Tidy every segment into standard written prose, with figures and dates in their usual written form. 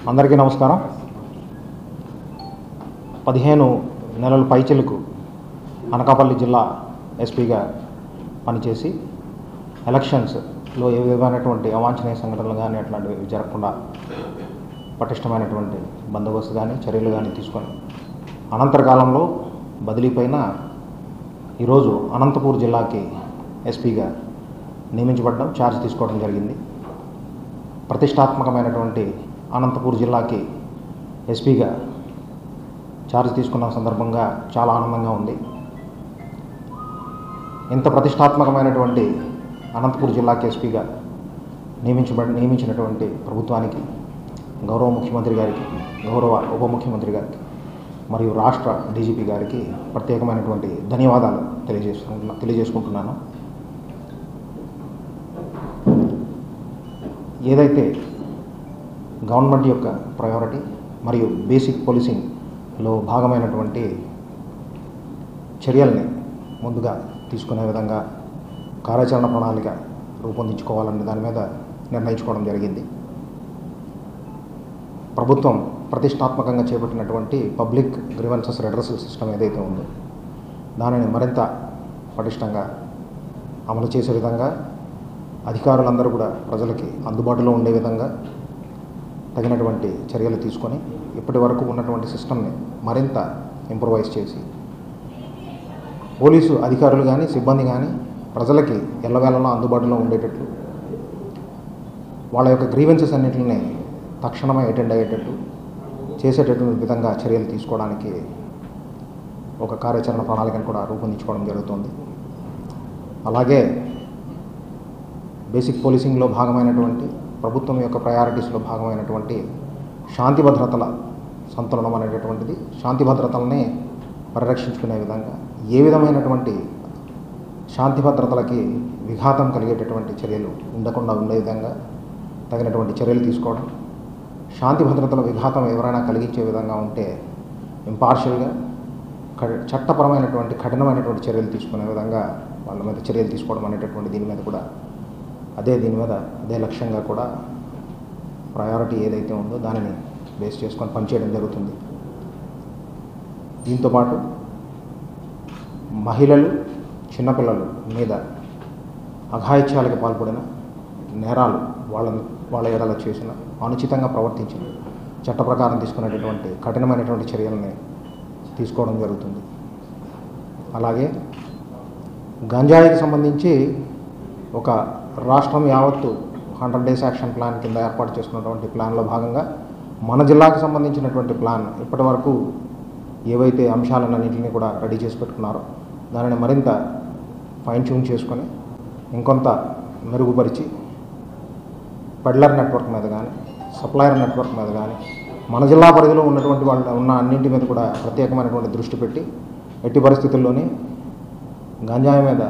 అందరికీ నమస్కారం. 15 నెలల పైచిలకు అనకాపల్లి జిల్లా ఎస్పీగా పనిచేసి ఎలక్షన్స్లో ఏ విధమైనటువంటి అవాంఛనీయ సంఘటనలు కానీ అట్లాంటివి జరగకుండా పటిష్టమైనటువంటి బందోబస్తు కానీ చర్యలు కానీ తీసుకొని అనంతర కాలంలో బదిలీపైన ఈరోజు అనంతపూర్ జిల్లాకి ఎస్పీగా నియమించబడడం, ఛార్జ్ తీసుకోవడం జరిగింది. ప్రతిష్టాత్మకమైనటువంటి అనంతపూర్ జిల్లాకి ఎస్పీగా ఛార్జ్ తీసుకున్న సందర్భంగా చాలా ఆనందంగా ఉంది. ఇంత ప్రతిష్టాత్మకమైనటువంటి అనంతపూర్ జిల్లాకి ఎస్పీగా నియమించినటువంటి ప్రభుత్వానికి, గౌరవ ముఖ్యమంత్రి గారికి, గౌరవ ఉప ముఖ్యమంత్రి గారికి మరియు రాష్ట్ర డీజీపీ గారికి ప్రత్యేకమైనటువంటి ధన్యవాదాలు తెలియజేసుకుంటున్నాను. ఏదైతే గవర్నమెంట్ యొక్క ప్రయారిటీ మరియు బేసిక్ పోలీసింగ్లో భాగమైనటువంటి చర్యల్ని ముందుగా తీసుకునే విధంగా కార్యాచరణ ప్రణాళిక రూపొందించుకోవాలనే దాని మీద నిర్ణయించుకోవడం జరిగింది. ప్రభుత్వం ప్రతిష్టాత్మకంగా చేపట్టినటువంటి పబ్లిక్ గ్రీవెన్సెస్ రెడ్రెసల్ సిస్టమ్ ఏదైతే ఉందో దానిని మరింత పటిష్టంగా అమలు చేసే విధంగా అధికారులందరూ కూడా ప్రజలకి అందుబాటులో ఉండే విధంగా తగినటువంటి చర్యలు తీసుకొని ఇప్పటి వరకు ఉన్నటువంటి సిస్టమ్ని మరింత ఇంప్రూవైజ్ చేసి పోలీసు అధికారులు కానీ సిబ్బంది కానీ ప్రజలకి ఎల్లవేళలా అందుబాటులో ఉండేటట్లు, వాళ్ళ యొక్క గ్రీవెన్సెస్ అన్నింటిని తక్షణమే అటెండ్ అయ్యేటట్టు చేసేటటువంటి విధంగా చర్యలు తీసుకోవడానికి ఒక కార్యాచరణ ప్రణాళికను కూడా రూపొందించుకోవడం జరుగుతుంది. అలాగే బేసిక్ పోలీసింగ్లో భాగమైనటువంటి ప్రభుత్వం యొక్క ప్రయారిటీస్లో భాగమైనటువంటి శాంతి భద్రతల సంతులనం అనేటటువంటిది, శాంతి భద్రతలని పరిరక్షించుకునే విధంగా ఏ విధమైనటువంటి శాంతి భద్రతలకి విఘాతం కలిగేటటువంటి చర్యలు ఉండకుండా ఉండే విధంగా తగినటువంటి చర్యలు తీసుకోవడం, శాంతి భద్రతల విఘాతం ఎవరైనా కలిగించే విధంగా ఉంటే ఇంపార్షియల్గా చట్టపరమైనటువంటి కఠినమైనటువంటి చర్యలు తీసుకునే విధంగా వాళ్ళ మీద చర్యలు తీసుకోవడం అనేటటువంటి దీని మీద కూడా అదే లక్ష్యంగా కూడా ప్రయారిటీ ఏదైతే ఉందో దానిని బేస్ చేసుకొని పనిచేయడం జరుగుతుంది. దీంతోపాటు మహిళలు, చిన్నపిల్లలు మీద అఘాయిత్యాలకు పాల్పడిన నేరాలు వాళ్ళ ఎడల చేసిన, అనుచితంగా ప్రవర్తించిన చట్ట ప్రకారం తీసుకునేటటువంటి కఠినమైనటువంటి చర్యలని తీసుకోవడం జరుగుతుంది. అలాగే గంజాయికి సంబంధించి ఒక రాష్ట్రం యావత్తు 100 days యాక్షన్ ప్లాన్ కింద ఏర్పాటు చేసుకున్నటువంటి ప్లాన్లో భాగంగా మన జిల్లాకు సంబంధించినటువంటి ప్లాన్ ఇప్పటి వరకు ఏవైతే అంశాలన్నింటినీ కూడా రెడీ చేసి పెట్టుకున్నారో దానిని మరింత ఫైన్ ట్యూన్ చేసుకొని ఇంకొంత మెరుగుపరిచి పెడ్లర్ నెట్వర్క్ మీద కానీ, సప్లయర్ నెట్వర్క్ మీద కానీ, మన జిల్లా పరిధిలో ఉన్నటువంటి ఉన్న అన్నింటి మీద కూడా ప్రత్యేకమైనటువంటి దృష్టి పెట్టి ఎట్టి పరిస్థితుల్లోనే గంజాయి మీద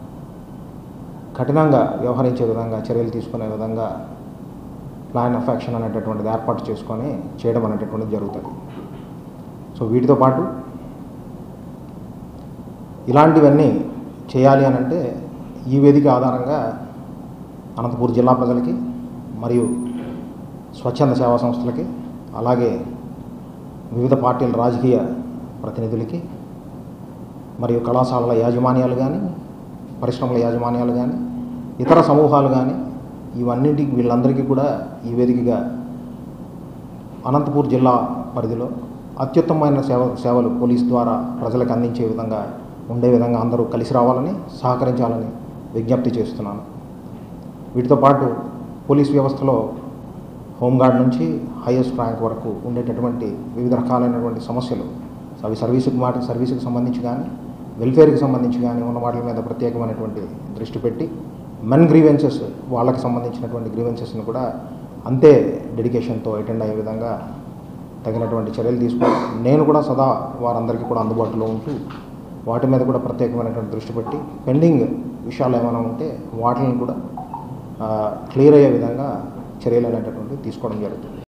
కఠినంగా వ్యవహరించే విధంగా చర్యలు తీసుకునే విధంగా ప్లాన్ ఆఫ్ యాక్షన్ అనేటటువంటిది ఏర్పాటు చేసుకొని చేయడం అనేటటువంటిది జరుగుతుంది. సో వీటితో పాటు ఇలాంటివన్నీ చేయాలి అని అంటే ఈ వేదిక ఆధారంగా అనంతపూర్ జిల్లా ప్రజలకి మరియు స్వచ్ఛంద సేవా సంస్థలకి, అలాగే వివిధ పార్టీల రాజకీయ ప్రతినిధులకి మరియు కళాశాలల యాజమాన్యాలు కానీ, పరిశ్రమల యాజమాన్యాలు కానీ, ఇతర సమూహాలు కానీ వీళ్ళందరికీ కూడా ఈ వేదికగా అనంతపూర్ జిల్లా పరిధిలో అత్యుత్తమమైన సేవలు పోలీసు ద్వారా ప్రజలకు అందించే విధంగా ఉండే విధంగా అందరూ కలిసి రావాలని, సహకరించాలని విజ్ఞప్తి చేస్తున్నాను. వీటితో పాటు పోలీస్ వ్యవస్థలో హోంగార్డ్ నుంచి హైయెస్ట్ ర్యాంక్ వరకు ఉండేటటువంటి వివిధ రకాలైనటువంటి సమస్యలు, అవి సర్వీసుకు సంబంధించి కానీ, వెల్ఫేర్కి సంబంధించి కానీ ఉన్న వాటి మీద ప్రత్యేకమైనటువంటి దృష్టి పెట్టి మెన్ గ్రీవెన్సెస్, వాళ్ళకి సంబంధించినటువంటి గ్రీవెన్సెస్ని కూడా అంతే డెడికేషన్తో అటెండ్ అయ్యే విధంగా తగినటువంటి చర్యలు తీసుకొని నేను కూడా సదా వారందరికీ కూడా అందుబాటులో ఉంటూ వాటి మీద కూడా ప్రత్యేకమైనటువంటి దృష్టి పెట్టి పెండింగ్ విషయాలు ఏమైనా ఉంటే వాటిని కూడా క్లియర్ అయ్యే విధంగా చర్యలు అనేటటువంటి తీసుకోవడం జరుగుతుంది.